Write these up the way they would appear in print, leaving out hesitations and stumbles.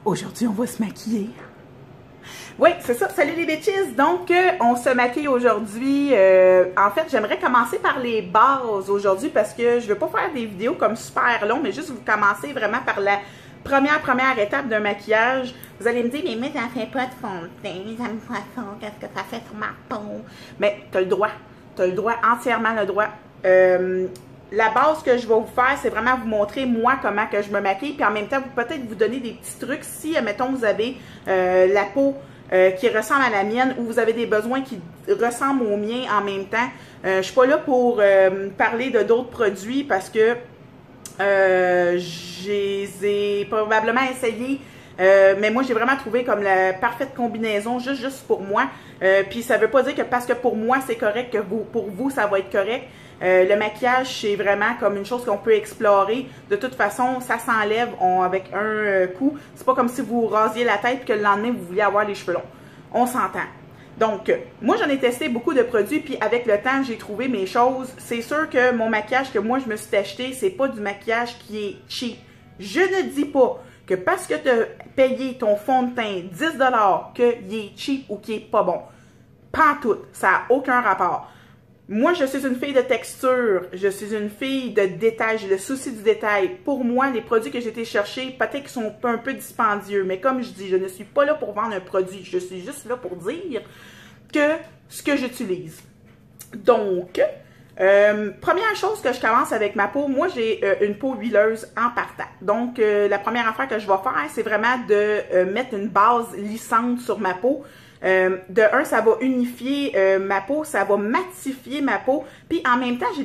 Aujourd'hui, on va se maquiller. Oui, c'est ça. Salut les bitches! Donc, on se maquille aujourd'hui. En fait, j'aimerais commencer par les bases aujourd'hui parce que je ne veux pas faire des vidéos comme super longues, mais juste vous commencer vraiment par la première étape d'un maquillage. Vous allez me dire, mais ça ne fait pas de fond de teint, ça me fait ça, qu'est-ce que ça fait sur ma peau? Mais tu as le droit. Tu as le droit, entièrement le droit. La base que je vais vous faire, c'est vraiment vous montrer moi comment que je me maquille, puis en même temps, peut-être vous donner des petits trucs si, admettons, vous avez la peau qui ressemble à la mienne ou vous avez des besoins qui ressemblent aux miens en même temps. Je ne suis pas là pour parler de d'autres produits parce que je les ai probablement essayés, mais moi j'ai vraiment trouvé comme la parfaite combinaison juste pour moi. Puis ça veut pas dire que parce que pour moi c'est correct que pour vous ça va être correct. Le maquillage c'est vraiment comme une chose qu'on peut explorer. De toute façon ça s'enlève avec un coup. C'est pas comme si vous rasiez la tête et que le lendemain vous vouliez avoir les cheveux longs. On s'entend. Donc, moi, j'en ai testé beaucoup de produits, puis avec le temps, j'ai trouvé mes choses. C'est sûr que mon maquillage que moi, je me suis acheté, c'est pas du maquillage qui est cheap. Je ne dis pas que parce que tu as payé ton fond de teint 10 $, qu'il est cheap ou qu'il est pas bon. Pas tout. Ça n'a aucun rapport. Moi, je suis une fille de texture, je suis une fille de détail, j'ai le souci du détail. Pour moi, les produits que j'ai été chercher, peut-être qu'ils sont un peu dispendieux, mais comme je dis, je ne suis pas là pour vendre un produit, je suis juste là pour dire que ce que j'utilise. Donc, première chose que je commence avec ma peau, moi j'ai une peau huileuse en partant. Donc, la première affaire que je vais faire, c'est vraiment de mettre une base lissante sur ma peau. De un, ça va unifier ma peau, ça va matifier ma peau. Puis en même temps,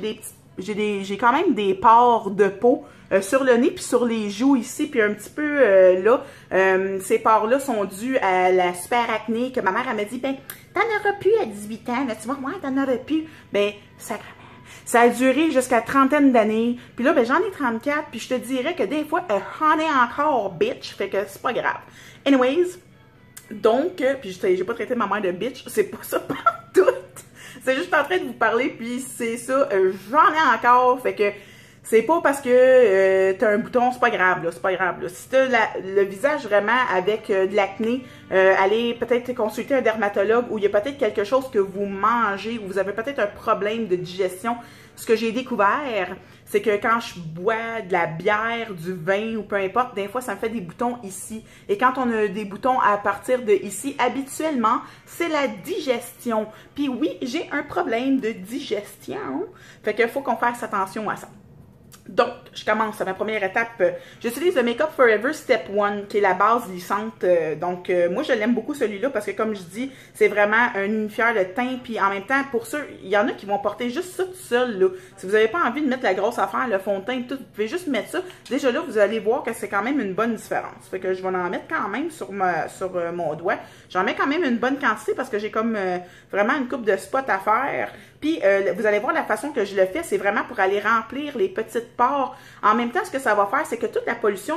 j'ai quand même des pores de peau sur le nez puis sur les joues ici, puis un petit peu là. Ces pores-là sont dus à la super acné que ma mère elle m'a dit, ben t'en auras plus à 18 ans, là, tu vois, moi t'en auras plus. Ben sacrément. Ça a duré jusqu'à trentaine d'années. Puis là, ben j'en ai 34, puis je te dirais que des fois, j'en ai encore, bitch. Fait que c'est pas grave. Anyways. Donc, puis j'ai pas traité ma mère de bitch, c'est pas ça partout. C'est juste en train de vous parler, puis c'est ça, j'en ai encore, fait que c'est pas parce que t'as un bouton, c'est pas grave, là, c'est pas grave, là. Si t'as le visage vraiment avec de l'acné, allez peut-être consulter un dermatologue où il y a peut-être quelque chose que vous mangez, ou vous avez peut-être un problème de digestion. Ce que j'ai découvert, c'est que quand je bois de la bière, du vin ou peu importe, des fois ça me fait des boutons ici. Et quand on a des boutons à partir de ici, habituellement, c'est la digestion. Puis oui, j'ai un problème de digestion. Fait qu'il faut qu'on fasse attention à ça. Donc, je commence à ma première étape. J'utilise le Make Up Forever Step 1, qui est la base lissante. Donc, moi, je l'aime beaucoup celui-là parce que, comme je dis, c'est vraiment un unifieur de teint. Puis, en même temps, pour ceux, il y en a qui vont porter juste ça tout seul, là. Si vous n'avez pas envie de mettre la grosse affaire, le fond de teint, tout, vous pouvez juste mettre ça. Déjà là, vous allez voir que c'est quand même une bonne différence. Fait que je vais en mettre quand même sur mon doigt. J'en mets quand même une bonne quantité parce que j'ai comme vraiment une coupe de spots à faire. Puis, vous allez voir la façon que je le fais, c'est vraiment pour aller remplir les petites pores. En même temps, ce que ça va faire, c'est que toute la pollution,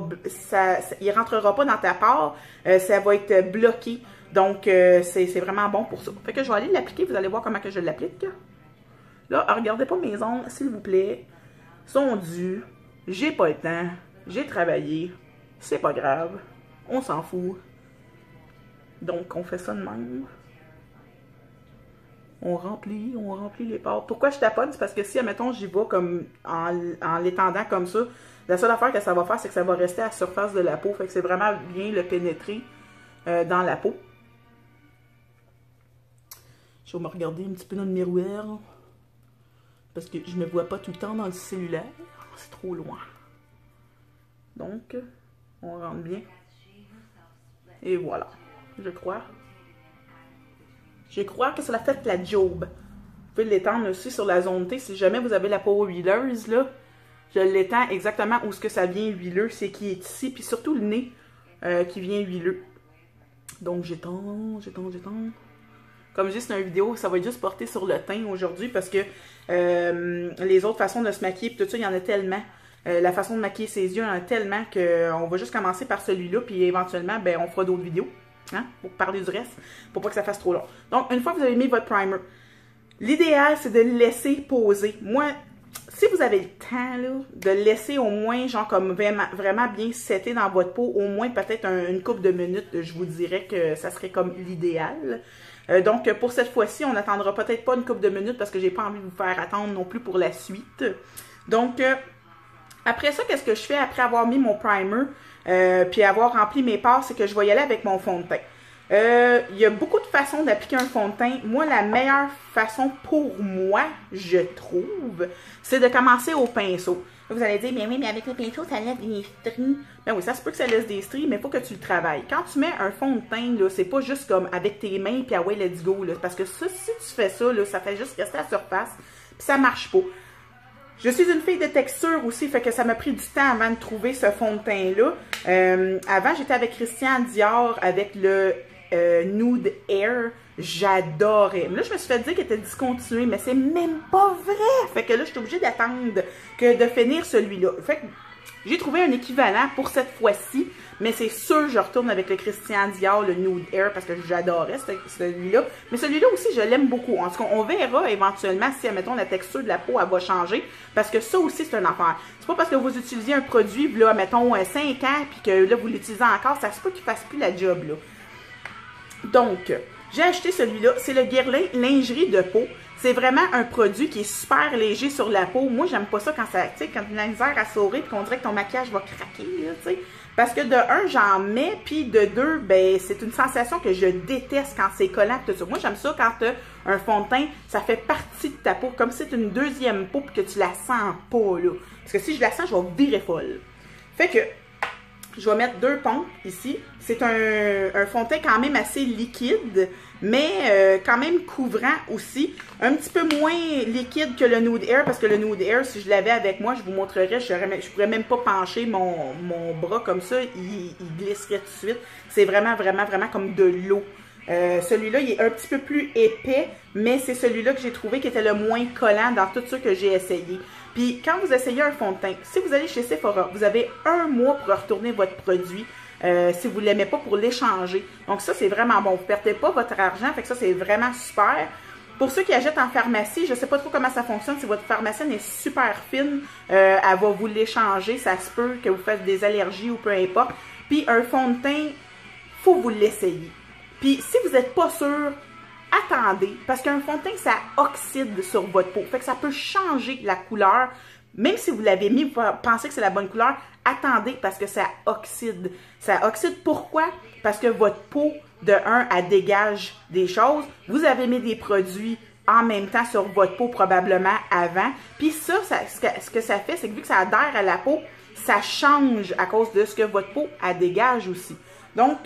il rentrera pas dans ta pore, ça va être bloqué. Donc, c'est vraiment bon pour ça. Fait que je vais aller l'appliquer, vous allez voir comment que je l'applique. Là, regardez pas mes ongles, s'il vous plaît. Ils sont dus, j'ai pas le temps, j'ai travaillé, c'est pas grave, on s'en fout. Donc, on fait ça de même. On remplit les pores. Pourquoi je taponne? C'est parce que si, admettons, j'y vais comme en l'étendant comme ça, la seule affaire que ça va faire, c'est que ça va rester à la surface de la peau. Fait que c'est vraiment bien le pénétrer dans la peau. Je vais me regarder un petit peu dans le miroir. Parce que je ne vois pas tout le temps dans le cellulaire. C'est trop loin. Donc, on rentre bien. Et voilà. Je crois. Je crois que cela fait la job. Vous pouvez l'étendre aussi sur la zone T. Si jamais vous avez la peau huileuse, là, je l'étends exactement où ce que ça vient huileux. C'est qui est ici. Puis surtout le nez qui vient huileux. Donc j'étends. Comme je dis, c'est une vidéo, ça va être juste porté sur le teint aujourd'hui parce que les autres façons de se maquiller, puis tout ça, il y en a tellement. La façon de maquiller ses yeux, il y en a tellement qu'on va juste commencer par celui-là. Puis éventuellement, ben, on fera d'autres vidéos. Hein, pour parler du reste, pour pas que ça fasse trop long. Donc, une fois que vous avez mis votre primer, l'idéal, c'est de le laisser poser. Moi, si vous avez le temps là, de le laisser au moins, genre comme vraiment bien setter dans votre peau, au moins peut-être une couple de minutes, je vous dirais que ça serait comme l'idéal. Donc, pour cette fois-ci, on n'attendra peut-être pas une couple de minutes parce que j'ai pas envie de vous faire attendre non plus pour la suite. Donc, après ça, qu'est-ce que je fais après avoir mis mon primer puis avoir rempli mes pores, c'est que je vais y aller avec mon fond de teint. Il y a beaucoup de façons d'appliquer un fond de teint. Moi, la meilleure façon pour moi, je trouve, c'est de commencer au pinceau. Là, vous allez dire, mais oui, mais avec le pinceau, ça laisse des stries. Ben oui, ça se peut que ça laisse des stries, mais il faut que tu le travailles. Quand tu mets un fond de teint, là, c'est pas juste comme avec tes mains, puis ah ouais, let's go, là. Parce que ça, si tu fais ça, là, ça fait juste rester à la surface, puis ça marche pas. Je suis une fille de texture aussi, fait que ça m'a pris du temps avant de trouver ce fond de teint-là. Avant, j'étais avec Christian Dior avec le Nude Air. J'adorais. Mais là, je me suis fait dire qu'il était discontinué, mais c'est même pas vrai. Fait que là, je suis obligée d'attendre que de finir celui-là. Fait que j'ai trouvé un équivalent pour cette fois-ci, mais c'est sûr je retourne avec le Christian Dior, le Nude Air, parce que j'adorais celui-là. Mais celui-là aussi, je l'aime beaucoup. En tout cas, on verra éventuellement si, admettons, la texture de la peau, elle va changer, parce que ça aussi, c'est une affaire. C'est pas parce que vous utilisez un produit, là, mettons, 5 ans, puis que là, vous l'utilisez encore, ça se peut qu'il fasse plus la job, là. Donc, j'ai acheté celui-là. C'est le Guerlain Lingerie de peau. C'est vraiment un produit qui est super léger sur la peau. Moi, j'aime pas ça quand ça, tu sais, quand tu as misère à sourire et qu'on dirait que ton maquillage va craquer, là, tu sais. Parce que de un, j'en mets, puis de deux, ben, c'est une sensation que je déteste quand c'est collant tout ça. Moi, j'aime ça quand tu as un fond de teint, ça fait partie de ta peau, comme si c'est une deuxième peau puis que tu la sens pas, là. Parce que si je la sens, je vais virer folle. Fait que, je vais mettre 2 pompes ici. C'est un fond de teint quand même assez liquide, mais quand même couvrant aussi. Un petit peu moins liquide que le Nude Air, parce que le Nude Air, si je l'avais avec moi, je vous montrerais, je pourrais même pas pencher mon bras comme ça, il glisserait tout de suite. C'est vraiment comme de l'eau. Celui-là, il est un petit peu plus épais, mais c'est celui-là que j'ai trouvé qui était le moins collant dans tout ceux que j'ai essayé. Puis, quand vous essayez un fond de teint, si vous allez chez Sephora, vous avez 1 mois pour retourner votre produit si vous ne l'aimez pas pour l'échanger. Donc, ça, c'est vraiment bon. Vous ne perdez pas votre argent, fait que ça, c'est vraiment super. Pour ceux qui achètent en pharmacie, je ne sais pas trop comment ça fonctionne. Si votre pharmacienne est super fine, elle va vous l'échanger. Ça se peut que vous fassiez des allergies ou peu importe. Puis, un fond de teint, il faut vous l'essayer. Puis, si vous n'êtes pas sûr, attendez, parce qu'un fond de teint, ça oxyde sur votre peau. Fait que ça peut changer la couleur. Même si vous l'avez mis, vous pensez que c'est la bonne couleur, attendez parce que ça oxyde. Ça oxyde pourquoi? Parce que votre peau, de un, elle dégage des choses. Vous avez mis des produits en même temps sur votre peau probablement avant. Puis ça, ce que ça fait, c'est que vu que ça adhère à la peau, ça change à cause de ce que votre peau, elle dégage aussi. Donc,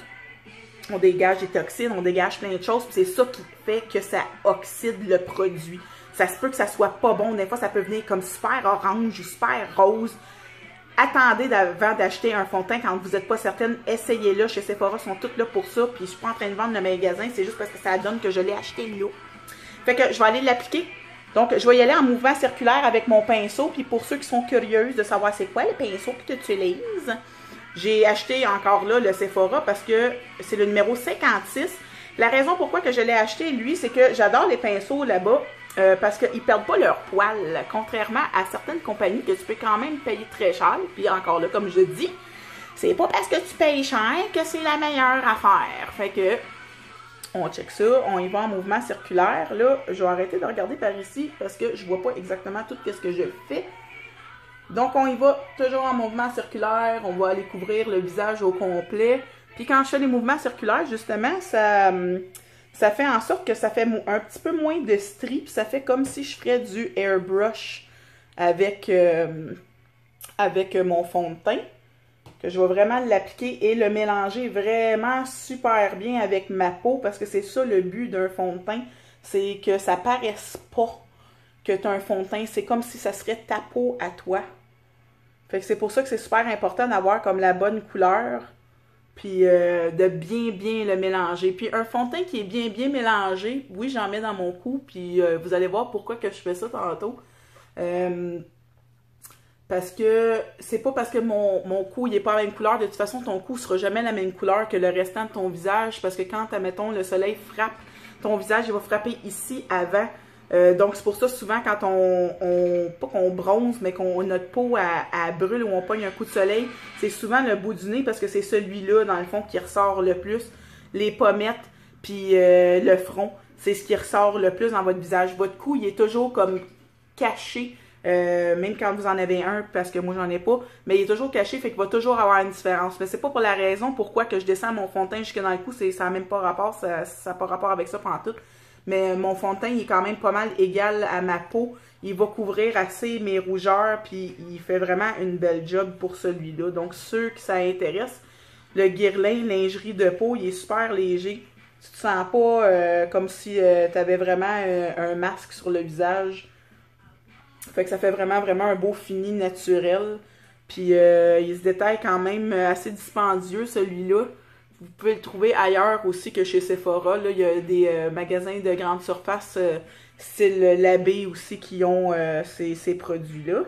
on dégage des toxines, on dégage plein de choses, puis c'est ça qui fait que ça oxyde le produit. Ça se peut que ça soit pas bon, des fois ça peut venir comme super orange ou super rose. Attendez avant d'acheter un fond de teint quand vous n'êtes pas certaine, essayez-le, chez Sephora, ils sont tous là pour ça, puis je suis pas en train de vendre le magasin, c'est juste parce que ça donne que je l'ai acheté là. Fait que je vais aller l'appliquer. Donc, je vais y aller en mouvement circulaire avec mon pinceau, puis pour ceux qui sont curieuses de savoir c'est quoi le pinceau que tu utilises, j'ai acheté encore là le Sephora parce que c'est le numéro 56. La raison pourquoi que je l'ai acheté, lui, c'est que j'adore les pinceaux là-bas parce qu'ils ne perdent pas leur poil, contrairement à certaines compagnies que tu peux quand même payer très cher. Puis encore là, comme je dis, c'est pas parce que tu payes cher que c'est la meilleure affaire. Fait que, on check ça, on y va en mouvement circulaire. Là, je vais arrêter de regarder par ici parce que je vois pas exactement tout ce que je fais. Donc, on y va toujours en mouvement circulaire. On va aller couvrir le visage au complet. Puis quand je fais les mouvements circulaires, justement, ça fait en sorte que ça fait un petit peu moins de stries. Puis ça fait comme si je ferais du airbrush avec mon fond de teint. Que je vais vraiment l'appliquer et le mélanger vraiment super bien avec ma peau. Parce que c'est ça le but d'un fond de teint. C'est que ça paraisse pas que tu as un fond de teint. C'est comme si ça serait ta peau à toi. Fait que c'est pour ça que c'est super important d'avoir comme la bonne couleur, puis de bien le mélanger. Puis un fond de teint qui est bien mélangé, oui, j'en mets dans mon cou, puis vous allez voir pourquoi que je fais ça tantôt. Parce que c'est pas parce que mon cou il est pas la même couleur, de toute façon ton cou sera jamais la même couleur que le restant de ton visage, parce que quand, admettons, le soleil frappe ton visage, il va frapper ici avant Donc, c'est pour ça, souvent, quand pas qu'on bronze, mais qu'on notre peau elle brûle ou on pogne un coup de soleil, c'est souvent le bout du nez parce que c'est celui-là, dans le fond, qui ressort le plus. Les pommettes, puis le front, c'est ce qui ressort le plus dans votre visage. Votre cou, il est toujours comme caché, même quand vous en avez un, parce que moi, j'en ai pas, mais il est toujours caché, fait qu'il va toujours avoir une différence. Mais c'est pas pour la raison pourquoi que je descends mon fond de teint jusque dans le cou, ça n'a même pas rapport, ça n'a pas rapport avec ça pendant tout. Mais mon fond de teint, il est quand même pas mal égal à ma peau. Il va couvrir assez mes rougeurs, puis il fait vraiment une belle job pour celui-là. Donc, ceux qui ça intéresse, le Guerlain lingerie de peau, il est super léger. Tu te sens pas comme si tu avais vraiment un masque sur le visage. Fait que ça fait vraiment un beau fini naturel. Puis, il se détaille quand même assez dispendieux, celui-là. Vous pouvez le trouver ailleurs aussi que chez Sephora. Là, il y a des magasins de grande surface style Labé aussi qui ont ces produits-là.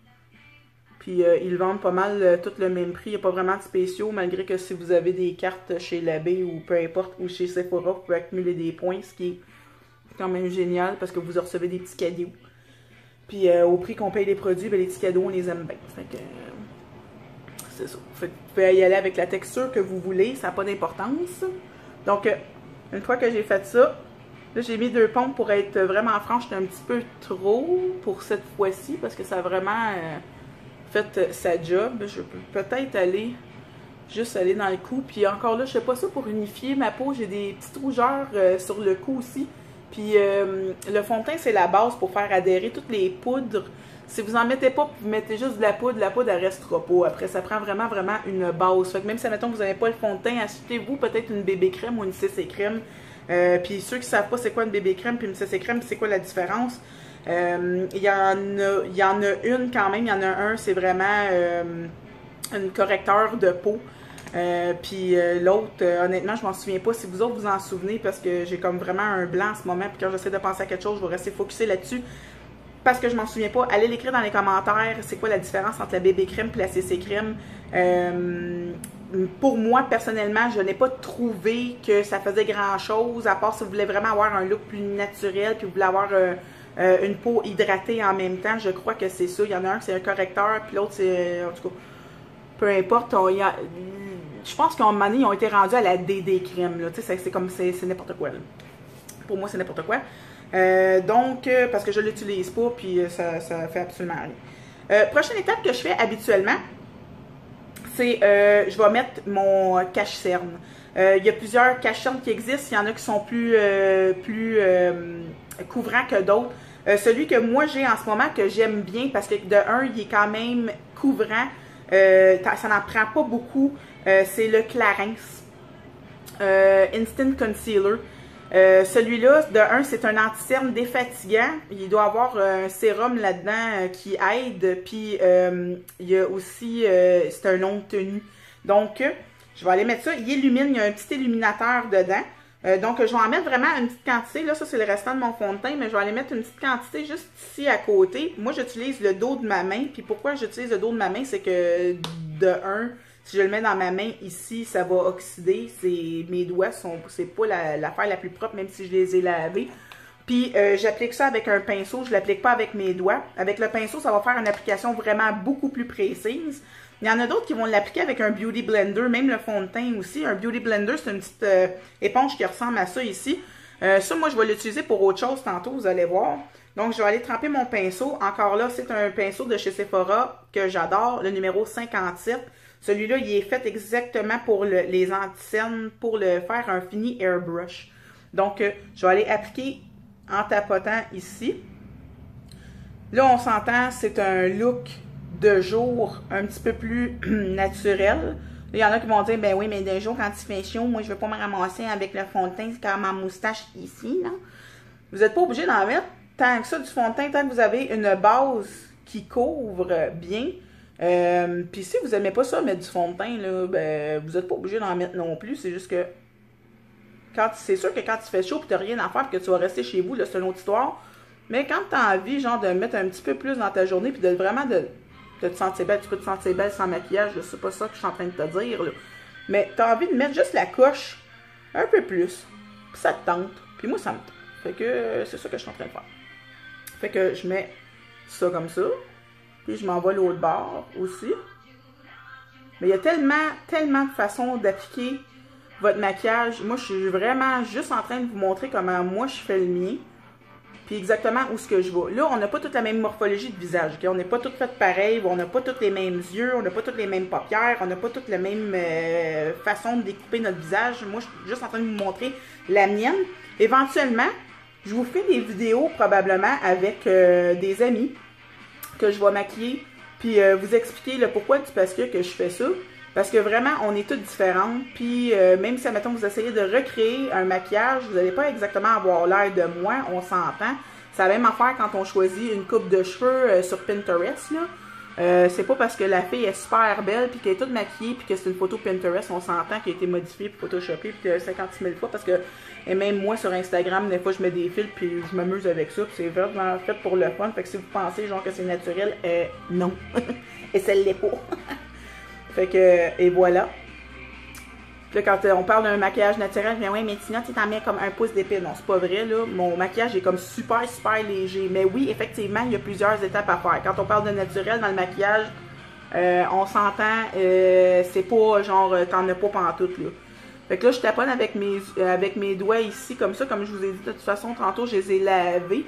Puis ils vendent pas mal tout le même prix. Il n'y a pas vraiment de spéciaux, malgré que si vous avez des cartes chez Labé ou peu importe, ou chez Sephora, vous pouvez accumuler des points, ce qui est quand même génial parce que vous recevez des petits cadeaux. Puis au prix qu'on paye les produits, ben, les petits cadeaux, on les aime bien. Fait que... c'est ça. Vous pouvez y aller avec la texture que vous voulez, ça n'a pas d'importance. Donc, une fois que j'ai fait ça, là j'ai mis 2 pompes pour être vraiment franche, j'étais un petit peu trop pour cette fois-ci parce que ça a vraiment fait sa job. Je peux peut-être juste aller dans le cou. Puis encore là, je sais pas ça pour unifier ma peau, j'ai des petites rougeurs sur le cou aussi. Puis le fond de teint, c'est la base pour faire adhérer toutes les poudres. Si vous en mettez pas, vous mettez juste de la poudre elle restera pas. Après, ça prend vraiment une base. Fait que même si, admettons, vous n'avez pas le fond de teint, achetez-vous peut-être une bébé crème ou une CC crème. Puis ceux qui savent pas c'est quoi une bébé crème puis une CC crème, c'est quoi la différence? Il y en a une quand même, il y en a un, c'est vraiment un correcteur de peau. Puis l'autre, honnêtement, je m'en souviens pas. Si vous autres vous en souvenez, parce que j'ai comme vraiment un blanc en ce moment, puis quand j'essaie de penser à quelque chose, je vais rester focusé là-dessus. Parce que je m'en souviens pas, allez l'écrire dans les commentaires, c'est quoi la différence entre la bébé crème et la CC crème. Pour moi, personnellement, je n'ai pas trouvé que ça faisait grand-chose, à part si vous voulez vraiment avoir un look plus naturel, puis vous voulez avoir une peau hydratée en même temps. Je crois que c'est ça. Il y en a un, c'est un correcteur, puis l'autre, c'est... En tout cas, peu importe. Je pense qu'en moment donné, ils ont été rendus à la DD crème. C'est comme, c'est n'importe quoi. Là. Pour moi, c'est n'importe quoi. Donc, parce que je ne l'utilise pas, puis ça fait absolument rien. Prochaine étape que je fais habituellement, c'est je vais mettre mon cache-cerne. Il y a plusieurs cache-cernes qui existent. Il y en a qui sont plus couvrants que d'autres. Celui que moi j'ai en ce moment, que j'aime bien, parce que de un, il est quand même couvrant. Ça n'en prend pas beaucoup. C'est le Clarins Instant Concealer. Celui-là, de un, c'est un anti-cerne défatigant. Il doit avoir un sérum là-dedans qui aide. Puis, il y a aussi, c'est un long tenue. Donc, je vais aller mettre ça. Il illumine, il y a un petit illuminateur dedans. Donc, je vais en mettre vraiment une petite quantité. Là, ça, c'est le restant de mon fond de teint. Mais je vais aller mettre une petite quantité juste ici à côté. Moi, j'utilise le dos de ma main. Puis, pourquoi j'utilise le dos de ma main? C'est que, de un... Si je le mets dans ma main ici, ça va oxyder. Mes doigts, c'est pas l'affaire la plus propre, même si je les ai lavés. Puis, j'applique ça avec un pinceau. Je ne l'applique pas avec mes doigts. Avec le pinceau, ça va faire une application vraiment beaucoup plus précise. Il y en a d'autres qui vont l'appliquer avec un Beauty Blender, même le fond de teint aussi. Un Beauty Blender, c'est une petite éponge qui ressemble à ça ici. Ça, moi, je vais l'utiliser pour autre chose tantôt, vous allez voir. Donc, je vais aller tremper mon pinceau. Encore là, c'est un pinceau de chez Sephora que j'adore, le numéro 57. Celui-là, il est fait exactement pour les anti-cernes, pour le faire un fini airbrush. Donc, je vais aller appliquer en tapotant ici. Là, on s'entend, c'est un look de jour un petit peu plus naturel. Là, il y en a qui vont dire, ben oui, mais de jour, quand il fait chaud, moi, je ne veux pas me ramasser avec le fond de teint, c'est comme ma moustache ici, non? Vous n'êtes pas obligé d'en mettre tant que ça du fond de teint, tant que vous avez une base qui couvre bien. Puis si vous n'aimez pas ça, mettre du fond de teint, là, ben, vous n'êtes pas obligé d'en mettre non plus. C'est juste que c'est sûr que quand il fait chaud et que tu n'as rien à faire et que tu vas rester chez vous, c'est une autre histoire. Mais quand tu as envie, genre, de mettre un petit peu plus dans ta journée puis de vraiment de te sentir belle, tu peux te sentir belle sans maquillage, c'est pas ça que je suis en train de te dire, là. Mais tu as envie de mettre juste la coche un peu plus. Puis ça te tente. Puis moi, ça me tente. Fait que c'est ça que je suis en train de faire. Fait que je mets ça comme ça. Puis je m'en vais l'autre bord aussi. Mais il y a tellement de façons d'appliquer votre maquillage. Moi, je suis vraiment juste en train de vous montrer comment moi je fais le mien. Puis exactement où est-ce que je vais. Là, on n'a pas toute la même morphologie de visage. Okay? On n'est pas toutes faites pareil. On n'a pas tous les mêmes yeux. On n'a pas toutes les mêmes paupières. On n'a pas toutes la même façon de découper notre visage. Moi, je suis juste en train de vous montrer la mienne. Éventuellement, je vous fais des vidéos probablement avec des amis que je vais maquiller. Puis vous expliquer le pourquoi du parce que je fais ça. Parce que vraiment, on est toutes différentes. Puis même si, admettons, vous essayez de recréer un maquillage, vous n'allez pas exactement avoir l'air de moi, on s'entend. C'est la même affaire quand on choisit une coupe de cheveux sur Pinterest, là. C'est pas parce que la fille est super belle, puis qu'elle est toute maquillée, puis que c'est une photo Pinterest, on s'entend qu'elle a été modifiée, puis photoshopée, puis 56 000 fois, parce que, et même moi, sur Instagram, des fois, je mets des filtres, puis je m'amuse avec ça, puis c'est vraiment fait pour le fun. Fait que si vous pensez, genre, que c'est naturel, non. Et ça l'est pas. Fait que, et voilà. Puis là, quand on parle d'un maquillage naturel, je dis, ouais, mais Tina, tu t'en mets comme un pouce d'épée. Non, c'est pas vrai, là. Mon maquillage est comme super léger. Mais oui, effectivement, il y a plusieurs étapes à faire. Quand on parle de naturel dans le maquillage, on s'entend, c'est pas genre, t'en as pas pantoute, là. Fait que là, je taponne avec mes doigts ici, comme ça, comme je vous ai dit. De toute façon, tantôt, je les ai lavés.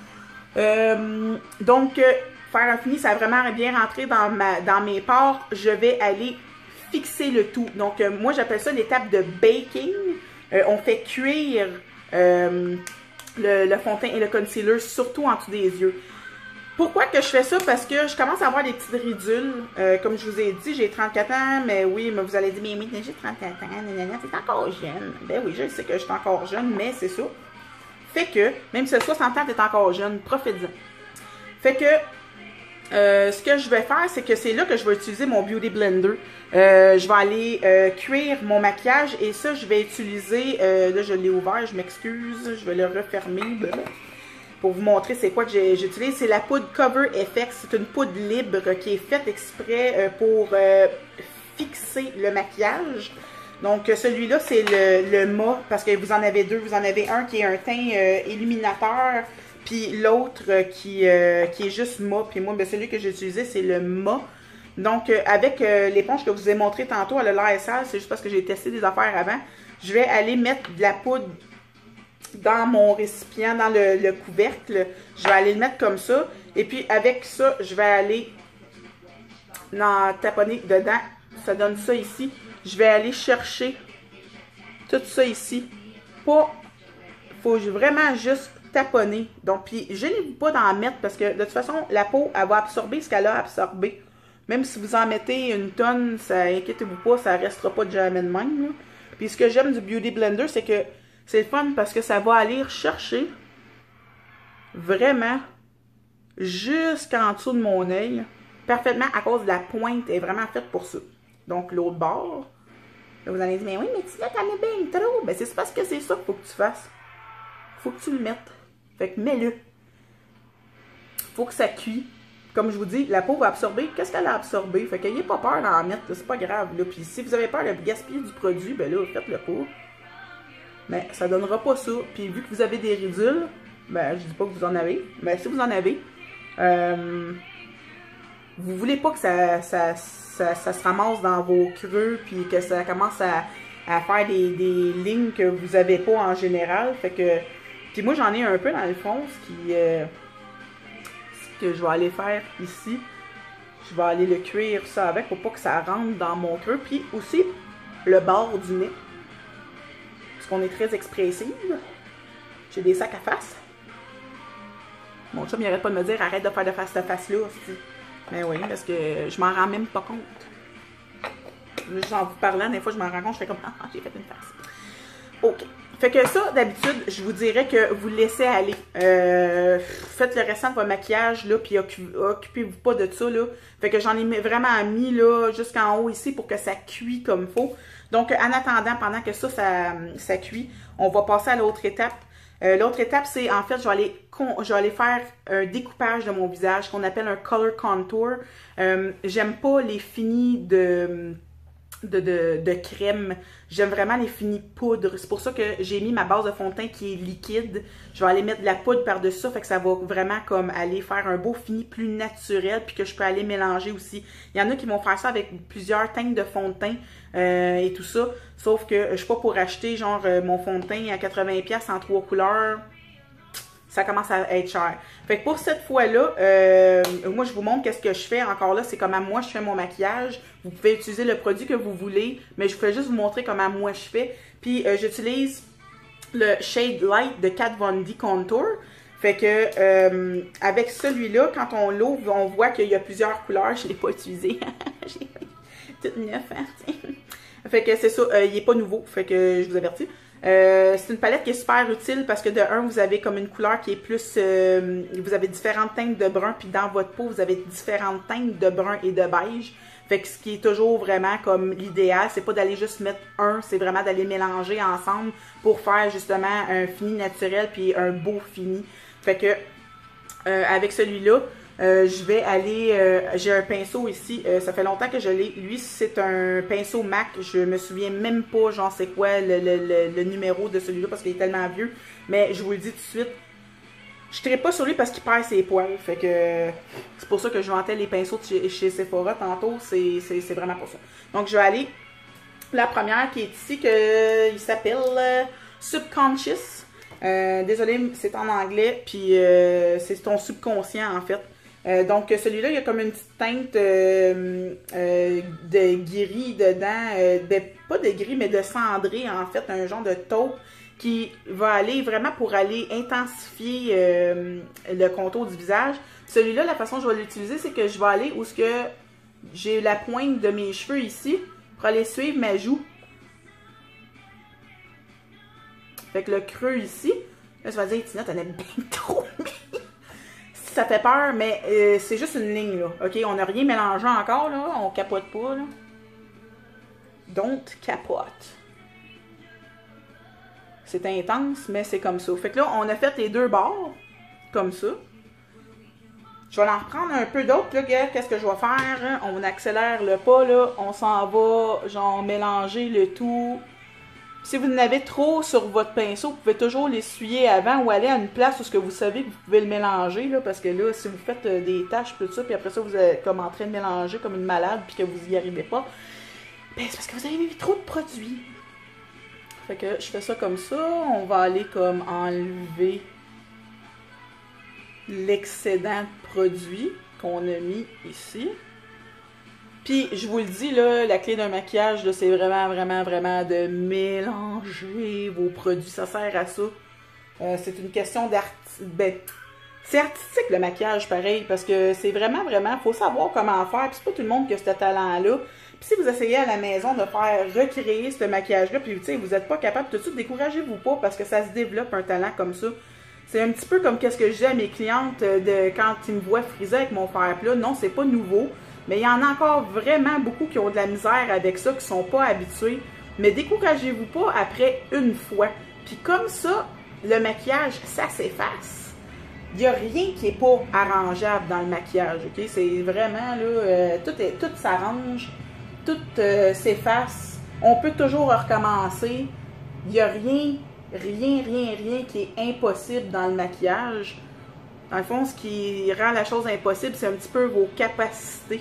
Donc, faire un fini, ça a vraiment bien rentré dans mes pores. Je vais aller fixer le tout. Donc, moi, j'appelle ça l'étape de baking. On fait cuire le fond de teint et le concealer, surtout en dessous des yeux. Pourquoi que je fais ça? Parce que je commence à avoir des petites ridules. Comme je vous ai dit, j'ai 34 ans, mais oui, mais vous allez dire, mais oui, j'ai 34 ans, c'est encore jeune. Ben oui, je sais que je suis encore jeune, mais c'est ça. Fait que, même si à 60 ans, tu es encore jeune, profite-en. Fait que, ce que je vais faire, c'est que c'est là que je vais utiliser mon Beauty Blender. Je vais aller cuire mon maquillage et ça, je vais utiliser, là je l'ai ouvert, je m'excuse, je vais le refermer pour vous montrer c'est quoi que j'utilise. C'est la poudre Cover FX, c'est une poudre libre qui est faite exprès pour fixer le maquillage. Donc celui-là, c'est le mat, parce que vous en avez deux. Vous en avez un qui est un teint illuminateur, puis l'autre qui est juste mat. Puis moi, ben, celui que j'ai utilisé, c'est le mat. Donc, avec l'éponge que je vous ai montré tantôt, elle a l'air sale, c'est juste parce que j'ai testé des affaires avant. Je vais aller mettre de la poudre dans mon récipient, dans le couvercle. Je vais aller le mettre comme ça. Et puis, avec ça, je vais aller taponner dedans. Ça donne ça ici. Je vais aller chercher tout ça ici. Faut vraiment juste taponner. Donc, puis, gênez-vous pas d'en mettre parce que de toute façon, la peau, elle va absorber ce qu'elle a absorbé. Même si vous en mettez une tonne, ça inquiétez-vous pas, ça restera pas jamais de même. Là. Puis ce que j'aime du Beauty Blender, c'est que c'est le fun parce que ça va aller chercher vraiment jusqu'en dessous de mon œil. Parfaitement à cause de la pointe, elle est vraiment faite pour ça. Donc l'autre bord, là, vous allez dire, mais oui, mais tu t'en mets bien trop. Ben c'est parce que c'est ça qu'il faut que tu fasses. Faut que tu le mettes. Fait que mets-le. Faut que ça cuit. Comme je vous dis, la peau va absorber. Qu'est-ce qu'elle a absorbé? Fait qu'ayez pas peur d'en mettre. C'est pas grave. Là. Puis si vous avez peur de gaspiller du produit, ben là, faites-le pas. Mais ça donnera pas ça. Puis vu que vous avez des ridules, ben je dis pas que vous en avez. Mais si vous en avez, vous voulez pas que ça se ramasse dans vos creux. Puis que ça commence à faire des lignes que vous avez pas en général. Fait que. Puis moi, j'en ai un peu dans le fond, ce qui. Que je vais aller faire ici. Je vais aller le cuire ça avec pour pas que ça rentre dans mon creux. Puis aussi le bord du nez. Parce qu'on est très expressive. J'ai des sacs à face. Mon chum il arrête pas de me dire arrête de faire de face-to-face là aussi. Mais oui, parce que je m'en rends même pas compte. En vous parlant, des fois je m'en rends compte, je fais comme ah, j'ai fait une face. Ok. Fait que ça, d'habitude, je vous dirais que vous laissez aller. Faites le restant de votre maquillage, là, puis occupez-vous pas de ça, là. Fait que j'en ai vraiment mis, là, jusqu'en haut ici pour que ça cuit comme il faut. Donc, en attendant, pendant que ça cuit, on va passer à l'autre étape. L'autre étape, c'est, en fait, je vais aller faire un découpage de mon visage, qu'on appelle un color contour. J'aime pas les finis de crème. J'aime vraiment les finis poudres. C'est pour ça que j'ai mis ma base de fond de teint qui est liquide. Je vais aller mettre de la poudre par-dessus ça, fait que ça va vraiment comme aller faire un beau fini plus naturel, puis que je peux aller mélanger aussi. Il y en a qui vont faire ça avec plusieurs teintes de fond de teint et tout ça. Sauf que je suis pas pour acheter genre mon fond de teint à 80$ en 3 couleurs. Ça commence à être cher. Fait que pour cette fois-là, moi je vous montre qu'est-ce que je fais. Encore là, c'est comment moi je fais mon maquillage. Vous pouvez utiliser le produit que vous voulez, mais je vais juste vous montrer comment moi je fais. Puis j'utilise le Shade Light de Kat Von D Contour. Fait que avec celui-là, quand on l'ouvre, on voit qu'il y a plusieurs couleurs. Je ne l'ai pas utilisé. J'ai toute neuf, hein? Fait que c'est ça, il n'est pas nouveau. Fait que je vous avertis. C'est une palette qui est super utile parce que de un, vous avez comme une couleur qui est plus... vous avez différentes teintes de brun, puis dans votre peau, vous avez différentes teintes de brun et de beige. Fait que ce qui est toujours vraiment comme l'idéal, c'est pas d'aller juste mettre un, c'est vraiment d'aller mélanger ensemble pour faire justement un fini naturel puis un beau fini. Fait que avec celui-là, je vais aller, j'ai un pinceau ici, ça fait longtemps que je l'ai. Lui, c'est un pinceau MAC, je me souviens même pas, genre c'est quoi le numéro de celui-là parce qu'il est tellement vieux. Mais je vous le dis tout de suite, je ne pas sur lui parce qu'il perd ses poils. Fait que c'est pour ça que je vantais les pinceaux de chez Sephora tantôt, c'est vraiment pour ça. Donc je vais aller, la première qui est ici, il s'appelle Subconscious. Désolée, c'est en anglais, puis c'est ton subconscient en fait. Donc celui-là, il y a comme une petite teinte de gris dedans, pas de gris, mais de cendré en fait, un genre de taupe qui va aller vraiment pour aller intensifier le contour du visage. Celui-là, la façon dont je vais l'utiliser, c'est que je vais aller où ce que j'ai la pointe de mes cheveux ici pour aller suivre ma joue. Fait que le creux ici, là, tu vas dire, Tina, t'en as bien trop mis. Ça fait peur, mais c'est juste une ligne, là. OK, on n'a rien mélangé encore, là. On capote pas, là. Don't capote. C'est intense, mais c'est comme ça. Fait que là, on a fait les deux bords, comme ça. Je vais en reprendre un peu d'autres, là, gars. Qu'est-ce que je vais faire? On accélère le pas, là. On s'en va, genre, mélanger le tout. Si vous en avez trop sur votre pinceau, vous pouvez toujours l'essuyer avant ou aller à une place où ce que vous savez que vous pouvez le mélanger, là, parce que là, si vous faites des taches, tout ça, puis après ça, vous êtes comme en train de mélanger comme une malade, puis que vous n'y arrivez pas, ben, c'est parce que vous avez mis trop de produits. Fait que je fais ça comme ça, on va aller comme enlever l'excédent de produits qu'on a mis ici. Puis, je vous le dis, là, la clé d'un maquillage, c'est vraiment, vraiment, vraiment de mélanger vos produits. Ça sert à ça. C'est une question d'artistique. C'est artistique, le maquillage, pareil, parce que c'est vraiment, vraiment, faut savoir comment faire. Puis, c'est pas tout le monde qui a ce talent-là. Puis, si vous essayez à la maison de faire recréer ce maquillage-là, puis, tu sais, vous n'êtes pas capable tout de suite, découragez-vous pas, parce que ça se développe un talent comme ça. C'est un petit peu comme qu'est-ce que je dis à mes clientes quand ils me voient friser avec mon fer plat. Non, c'est pas nouveau. Mais il y en a encore vraiment beaucoup qui ont de la misère avec ça, qui ne sont pas habitués. Mais découragez-vous pas après une fois. Puis comme ça, le maquillage, ça s'efface. Il n'y a rien qui n'est pas arrangeable dans le maquillage, ok? C'est vraiment, là, tout s'arrange, tout s'efface. On peut toujours recommencer. Il n'y a rien qui est impossible dans le maquillage. Dans le fond, ce qui rend la chose impossible, c'est un petit peu vos capacités,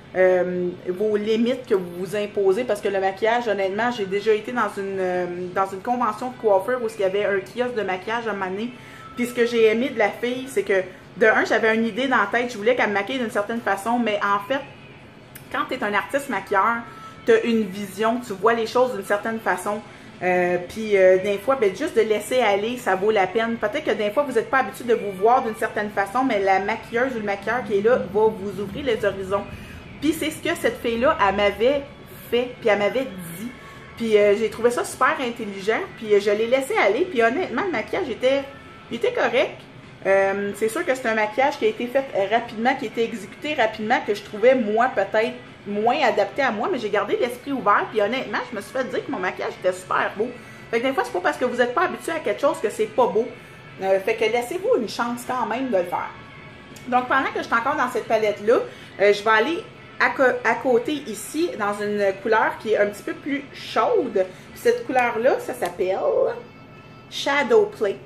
vos limites que vous vous imposez. Parce que le maquillage, honnêtement, j'ai déjà été dans une convention de coiffeur où il y avait un kiosque de maquillage à un moment donné. Puis ce que j'ai aimé de la fille, c'est que, de un, j'avais une idée dans la tête, je voulais qu'elle me maquille d'une certaine façon, mais en fait, quand tu es un artiste maquilleur, tu as une vision, tu vois les choses d'une certaine façon. Puis des fois, ben, juste de laisser aller, ça vaut la peine. Peut-être que des fois, vous n'êtes pas habitué de vous voir d'une certaine façon, mais la maquilleuse ou le maquilleur qui est là va vous ouvrir les horizons. Puis c'est ce que cette fille-là, elle m'avait fait, puis elle m'avait dit. Puis j'ai trouvé ça super intelligent, puis je l'ai laissé aller. Puis honnêtement, le maquillage était correct. C'est sûr que c'est un maquillage qui a été fait rapidement, qui a été exécuté rapidement, que je trouvais, moi, peut-être moins adapté à moi, mais j'ai gardé l'esprit ouvert, puis honnêtement, je me suis fait dire que mon maquillage était super beau. Fait que des fois, c'est pas parce que vous n'êtes pas habitué à quelque chose que c'est pas beau. Fait que laissez-vous une chance quand même de le faire. Donc, pendant que je suis encore dans cette palette-là, je vais aller à côté ici, dans une couleur qui est un petit peu plus chaude. Puis cette couleur-là, ça s'appelle Shadow Play.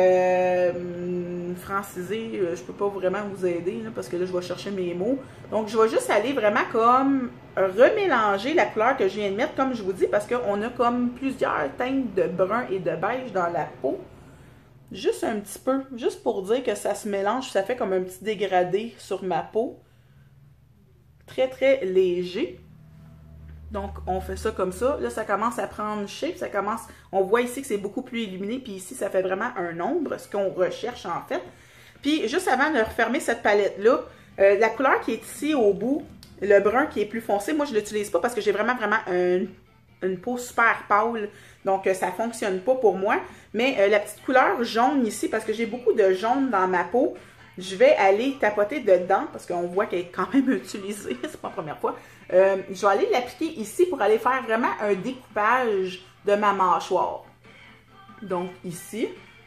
Francisé, je peux pas vraiment vous aider là, parce que là je vais chercher mes mots. Donc je vais juste aller vraiment comme remélanger la couleur que je viens de mettre, comme je vous dis, parce qu'on a comme plusieurs teintes de brun et de beige dans la peau. Juste un petit peu, juste pour dire que ça se mélange, ça fait comme un petit dégradé sur ma peau. Très très léger. Donc, on fait ça comme ça. Là, ça commence à prendre shape. Ça commence... On voit ici que c'est beaucoup plus illuminé. Puis ici, ça fait vraiment un ombre, ce qu'on recherche en fait. Puis, juste avant de refermer cette palette-là, la couleur qui est ici au bout, le brun qui est plus foncé, moi, je ne l'utilise pas parce que j'ai vraiment une peau super pâle. Donc, ça ne fonctionne pas pour moi. Mais la petite couleur jaune ici, parce que j'ai beaucoup de jaune dans ma peau, je vais aller tapoter dedans parce qu'on voit qu'elle est quand même utilisée. C'est pas la première fois. Je vais aller l'appliquer ici pour aller faire vraiment un découpage de ma mâchoire. Donc ici.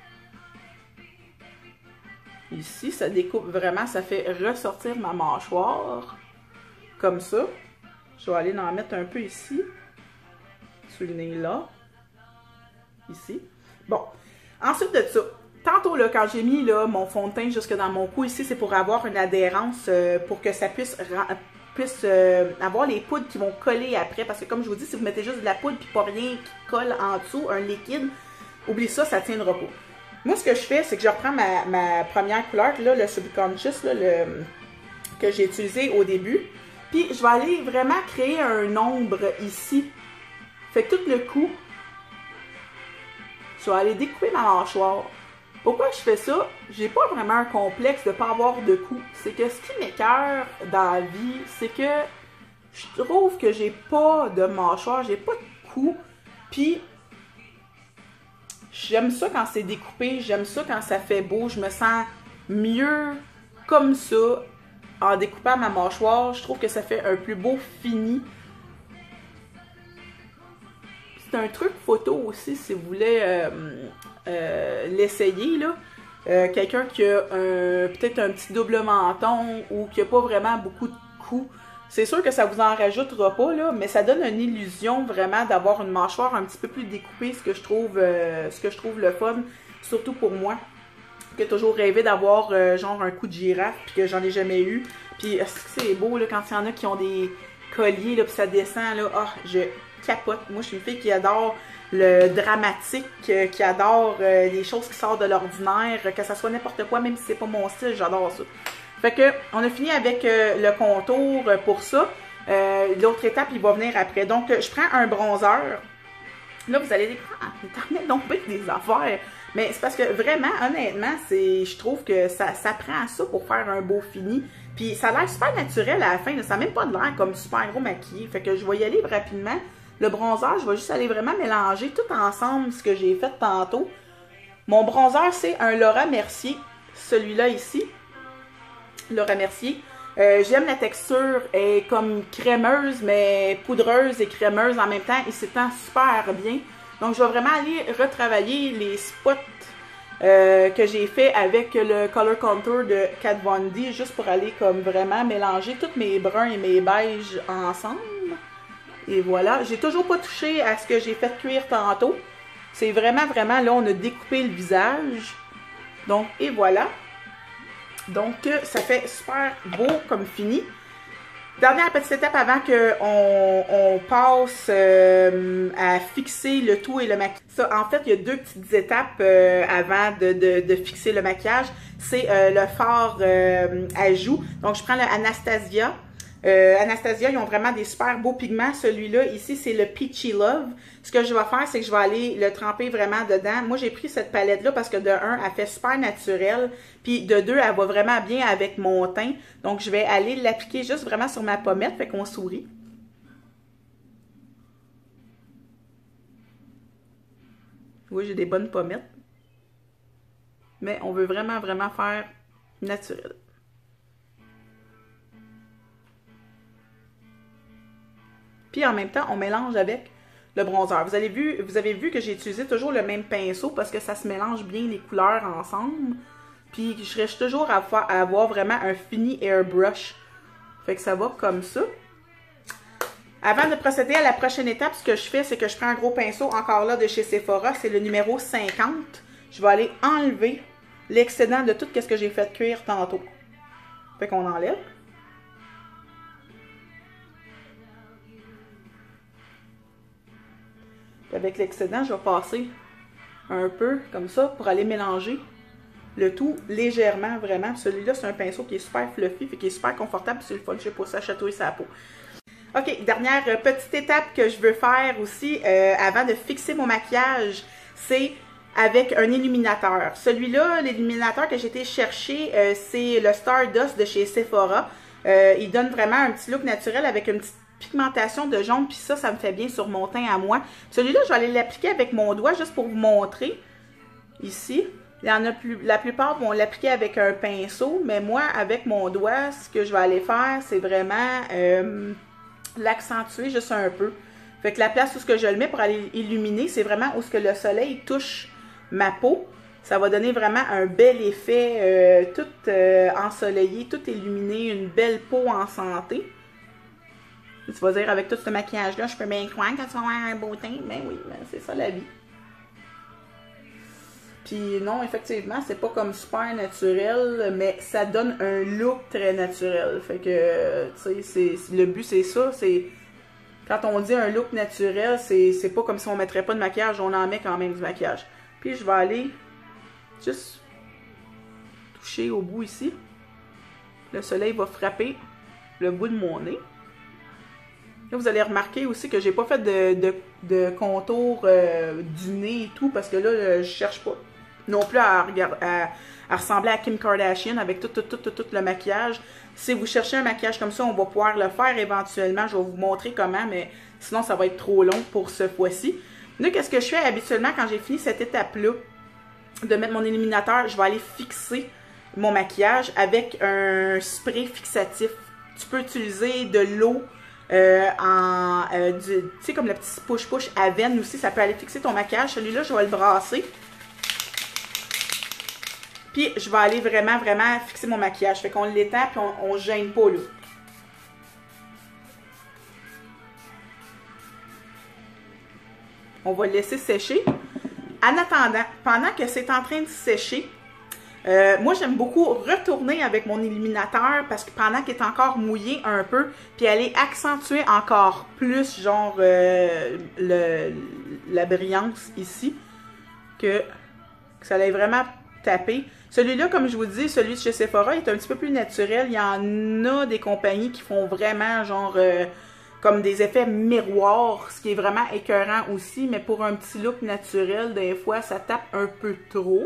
Ici, ça découpe vraiment, ça fait ressortir ma mâchoire. Comme ça. Je vais aller en mettre un peu ici. Sur le nez là. Ici. Bon. Ensuite de ça, tantôt là, quand j'ai mis là, mon fond de teint jusque dans mon cou ici, c'est pour avoir une adhérence, pour que ça puisse avoir les poudres qui vont coller après. Parce que comme je vous dis, si vous mettez juste de la poudre puis pas rien qui colle en dessous, un liquide, oubliez ça, ça tiendra pas. Moi, ce que je fais, c'est que je reprends ma première couleur, là, le Subconscious, là, que j'ai utilisé au début. Puis je vais aller vraiment créer un ombre ici. Fait que tout le coup, je vais aller découper ma mâchoire. Pourquoi je fais ça? J'ai pas vraiment un complexe de pas avoir de cou. C'est que ce qui m'écoeure dans la vie, c'est que je trouve que j'ai pas de mâchoire, j'ai pas de cou. Puis, j'aime ça quand c'est découpé, j'aime ça quand ça fait beau. Je me sens mieux comme ça en découpant ma mâchoire. Je trouve que ça fait un plus beau fini. C'est un truc photo aussi, si vous voulez l'essayer, là. Quelqu'un qui a peut-être un petit double menton ou qui n'a pas vraiment beaucoup de cou. C'est sûr que ça vous en rajoutera pas, là, mais ça donne une illusion vraiment d'avoir une mâchoire un petit peu plus découpée, ce que je trouve le fun, surtout pour moi, qui a toujours rêvé d'avoir genre un cou de girafe, puis que j'en ai jamais eu. Puis c'est beau là, quand il y en a qui ont des colliers, là, puis ça descend, là, oh, je capote. Moi, je suis une fille qui adore le dramatique, qui adore les choses qui sortent de l'ordinaire, que ça soit n'importe quoi, même si c'est pas mon style, j'adore ça. Fait que, on a fini avec le contour pour ça. L'autre étape, il va venir après. Donc, je prends un bronzer. Là, vous allez dire, ah, t'en mets donc bien des affaires. Mais c'est parce que vraiment, honnêtement, je trouve que ça prend ça pour faire un beau fini. Puis, ça a l'air super naturel à la fin. Là. Ça n'a même pas de l'air comme super gros maquillé. Fait que je vais y aller rapidement. Le bronzer, je vais juste aller vraiment mélanger tout ensemble ce que j'ai fait tantôt. Mon bronzer, c'est un Laura Mercier. Celui-là ici. Laura Mercier. J'aime la texture, elle est comme crémeuse, mais poudreuse et crémeuse en même temps. Il s'étend super bien. Donc, je vais vraiment aller retravailler les spots que j'ai fait avec le Color Contour de Kat Von D, juste pour aller comme vraiment mélanger tous mes bruns et mes beiges ensemble. Et voilà, j'ai toujours pas touché à ce que j'ai fait cuire tantôt. C'est vraiment, là, on a découpé le visage. Donc, et voilà. Donc, ça fait super beau comme fini. Dernière petite étape avant qu'on passe à fixer le tout et le maquillage. Ça, en fait, il y a deux petites étapes avant de fixer le maquillage. C'est le fard à joues. Donc, je prends le Anastasia. Anastasia, ils ont vraiment des super beaux pigments. Celui-là, ici, c'est le Peachy Love. Ce que je vais faire, c'est que je vais aller le tremper vraiment dedans. Moi, j'ai pris cette palette-là parce que de 1, elle fait super naturelle. Puis de 2, elle va vraiment bien avec mon teint. Donc, je vais aller l'appliquer juste vraiment sur ma pommette. Fait qu'on sourit. Oui, j'ai des bonnes pommettes. Mais on veut vraiment faire naturel. Puis en même temps, on mélange avec le bronzer. Vous avez vu que j'ai utilisé toujours le même pinceau parce que ça se mélange bien les couleurs ensemble. Puis je cherche toujours à avoir vraiment un fini airbrush. Fait que ça va comme ça. Avant de procéder à la prochaine étape, ce que je fais, c'est que je prends un gros pinceau, encore là, de chez Sephora. C'est le numéro 50. Je vais aller enlever l'excédent de tout ce que j'ai fait cuire tantôt. Fait qu'on enlève. Avec l'excédent, je vais passer un peu comme ça pour aller mélanger le tout légèrement, vraiment. Celui-là, c'est un pinceau qui est super fluffy, fait qui est super confortable. C'est le fun, je sais pas, ça chatouille sa peau. OK, dernière petite étape que je veux faire aussi avant de fixer mon maquillage, c'est avec un illuminateur. Celui-là, l'illuminateur que j'ai été chercher, c'est le Stardust de chez Sephora. Il donne vraiment un petit look naturel avec une petite pigmentation de jaune, puis ça me fait bien sur mon teint à moi. Celui-là, je vais aller l'appliquer avec mon doigt juste pour vous montrer. Ici, il y en a plus, la plupart vont l'appliquer avec un pinceau, mais moi, avec mon doigt, ce que je vais aller faire, c'est vraiment l'accentuer juste un peu. Fait que la place où ce que je le mets pour aller illuminer, c'est vraiment où ce que le soleil touche ma peau. Ça va donner vraiment un bel effet tout ensoleillé, tout illuminé, une belle peau en santé. Tu vas dire, avec tout ce maquillage-là, je peux bien croire quand tu vas avoir un beau teint. Ben oui, ben c'est ça la vie. Puis non, effectivement, c'est pas comme super naturel, mais ça donne un look très naturel. Fait que, tu sais, le but, c'est ça. C'est quand on dit un look naturel, c'est pas comme si on mettrait pas de maquillage, on en met quand même du maquillage. Puis je vais aller juste toucher au bout ici. Le soleil va frapper le bout de mon nez. Là, vous allez remarquer aussi que j'ai pas fait de contour du nez et tout, parce que là, je cherche pas non plus à ressembler à Kim Kardashian avec tout le maquillage. Si vous cherchez un maquillage comme ça, on va pouvoir le faire éventuellement. Je vais vous montrer comment, mais sinon, ça va être trop long pour ce fois-ci. Là, qu'est-ce que je fais habituellement quand j'ai fini cette étape-là de mettre mon illuminateur? Je vais aller fixer mon maquillage avec un spray fixatif. Tu peux utiliser de l'eau tu sais, comme le petit push-push à veine aussi, ça peut aller fixer ton maquillage. Celui-là, je vais le brasser. Puis, je vais aller vraiment fixer mon maquillage. Fait qu'on l'étend, puis on ne gêne pas, là. On va le laisser sécher. En attendant, pendant que c'est en train de sécher, moi, j'aime beaucoup retourner avec mon illuminateur parce que pendant qu'il est encore mouillé un peu, puis aller accentuer encore plus, genre, la brillance ici, que ça allait vraiment taper. Celui-là, comme je vous dis, celui de chez Sephora est un petit peu plus naturel. Il y en a des compagnies qui font vraiment, genre, comme des effets miroirs, ce qui est vraiment écœurant aussi, mais pour un petit look naturel, des fois, ça tape un peu trop.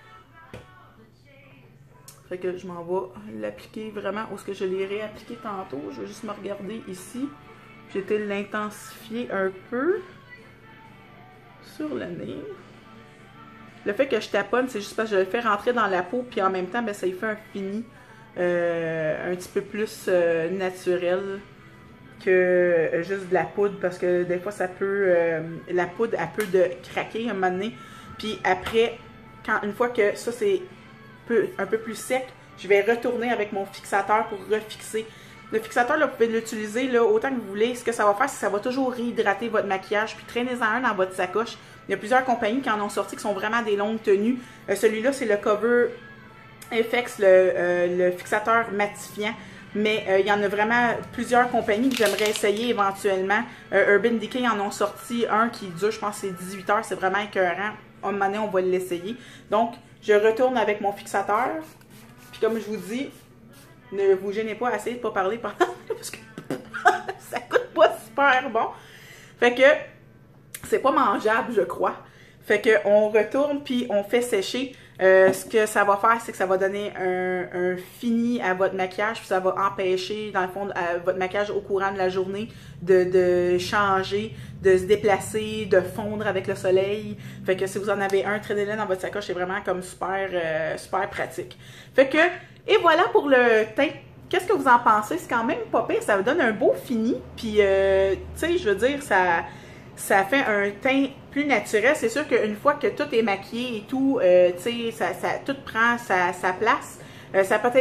Fait que je m'en vais l'appliquer vraiment où ce que je l'ai réappliqué tantôt. Je vais juste me regarder ici. J'ai été l'intensifier un peu sur le nez. Le fait que je taponne, c'est juste parce que je le fais rentrer dans la peau, puis en même temps, ben, ça y fait un fini un petit peu plus naturel que juste de la poudre, parce que des fois, ça peut, la poudre, elle peut craquer un moment donné. Puis après, une fois que ça, c'est un peu plus sec, je vais retourner avec mon fixateur pour refixer. Le fixateur, là, vous pouvez l'utiliser autant que vous voulez. Ce que ça va faire, c'est que ça va toujours réhydrater votre maquillage. Puis traînez-en un dans votre sacoche. Il y a plusieurs compagnies qui en ont sorti qui sont vraiment des longues tenues. Celui-là, c'est le Cover FX, le fixateur matifiant. Mais il y en a vraiment plusieurs compagnies que j'aimerais essayer éventuellement. Urban Decay en ont sorti un qui dure, je pense, c'est 18 heures. C'est vraiment écœurant. À un moment donné, on va l'essayer. Donc, je retourne avec mon fixateur. Puis comme je vous dis, ne vous gênez pas à essayer de ne pas parler pendant parce que ça coûte pas super bon. Fait que c'est pas mangeable, je crois. Fait que on retourne puis on fait sécher. Ce que ça va faire, c'est que ça va donner un fini à votre maquillage, puis ça va empêcher, dans le fond, votre maquillage au courant de la journée de changer, de se déplacer, de fondre avec le soleil. Fait que si vous en avez un, traînez-le dans votre sacoche, c'est vraiment comme super pratique. Fait que, et voilà pour le teint. Qu'est-ce que vous en pensez? C'est quand même pas pire, ça vous donne un beau fini, puis tu sais, je veux dire, ça fait un teint plus naturel. C'est sûr qu'une fois que tout est maquillé et tout, tu sais, tout prend sa place. Ça peut être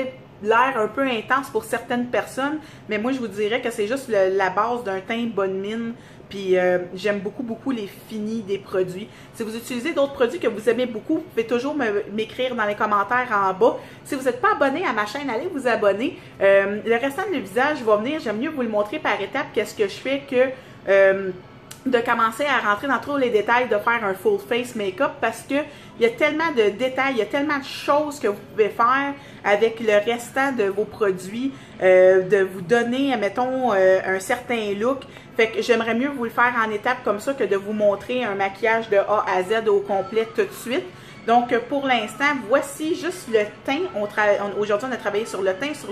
l'air un peu intense pour certaines personnes, mais moi je vous dirais que c'est juste la base d'un teint bonne mine. Puis j'aime beaucoup les finis des produits. Si vous utilisez d'autres produits que vous aimez beaucoup, vous pouvez toujours m'écrire dans les commentaires en bas. Si vous n'êtes pas abonné à ma chaîne, allez vous abonner. Le restant de le visage va venir, j'aime mieux vous le montrer par étapes qu'est-ce que je fais que de commencer à rentrer dans tous les détails de faire un full face make-up parce que il y a tellement de détails, il y a tellement de choses que vous pouvez faire avec le restant de vos produits, de vous donner, mettons, un certain look. Fait que j'aimerais mieux vous le faire en étapes comme ça que de vous montrer un maquillage de A à Z au complet tout de suite. Donc, pour l'instant, voici juste le teint. Aujourd'hui, on a travaillé sur le teint, sur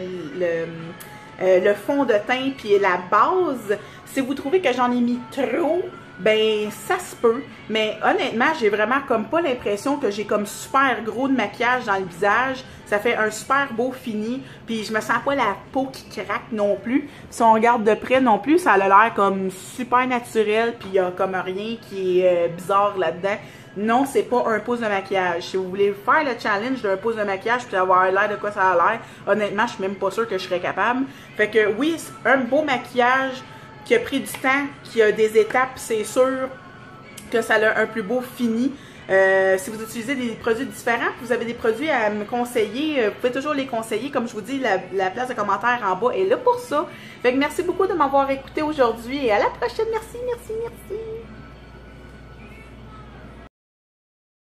le fond de teint puis la base. Si vous trouvez que j'en ai mis trop, ben ça se peut. Mais honnêtement, j'ai vraiment comme pas l'impression que j'ai comme super gros de maquillage dans le visage. Ça fait un super beau fini. Puis je me sens pas la peau qui craque non plus. Si on regarde de près non plus, ça a l'air comme super naturel. Puis il y a comme rien qui est bizarre là-dedans. Non, c'est pas un pouce de maquillage. Si vous voulez faire le challenge d'un pouce de maquillage puis avoir l'air de quoi ça a l'air, honnêtement, je suis même pas sûre que je serais capable. Fait que oui, un beau maquillage qui a pris du temps, qui a des étapes, c'est sûr que ça a un plus beau fini. Si vous utilisez des produits différents, vous avez des produits à me conseiller, vous pouvez toujours les conseiller. Comme je vous dis, la place de commentaires en bas est là pour ça. Fait que merci beaucoup de m'avoir écouté aujourd'hui et à la prochaine. Merci.